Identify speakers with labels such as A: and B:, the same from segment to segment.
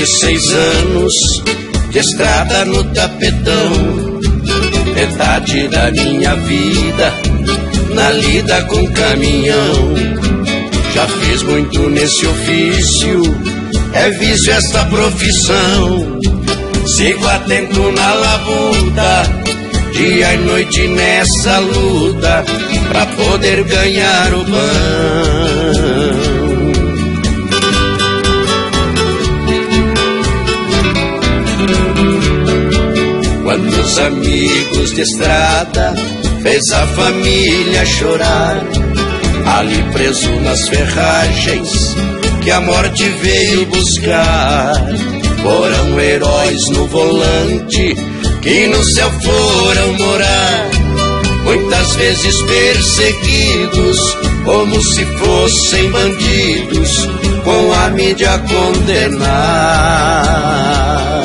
A: 16 anos de estrada no tapetão, metade da minha vida na lida com caminhão. Já fiz muito nesse ofício, é vício esta profissão. Sigo atento na labuta, dia e noite nessa luta, pra poder ganhar o pão. Quantos amigos de estrada fez a família chorar, ali preso nas ferragens que a morte veio buscar. Foram heróis no volante que no céu foram morar, muitas vezes perseguidos como se fossem bandidos, com a mídia a condenar.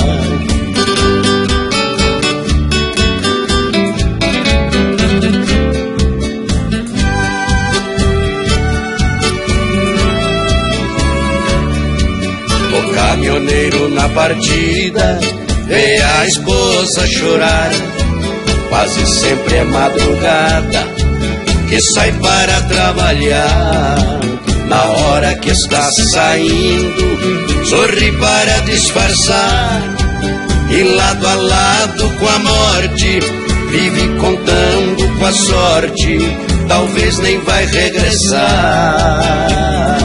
A: Caminhoneiro na partida vê a esposa chorar, quase sempre é madrugada que sai para trabalhar. Na hora que está saindo, sorri para disfarçar, e lado a lado com a morte vive contando com a sorte, talvez nem vai regressar.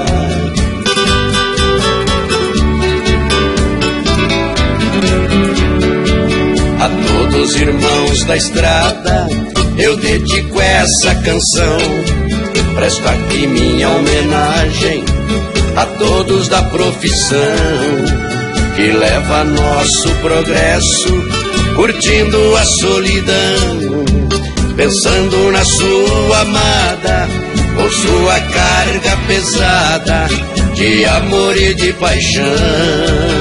A: A todos os irmãos da estrada eu dedico essa canção, presto aqui minha homenagem a todos da profissão, que leva nosso progresso, curtindo a solidão, pensando na sua amada, com sua carga pesada de amor e de paixão.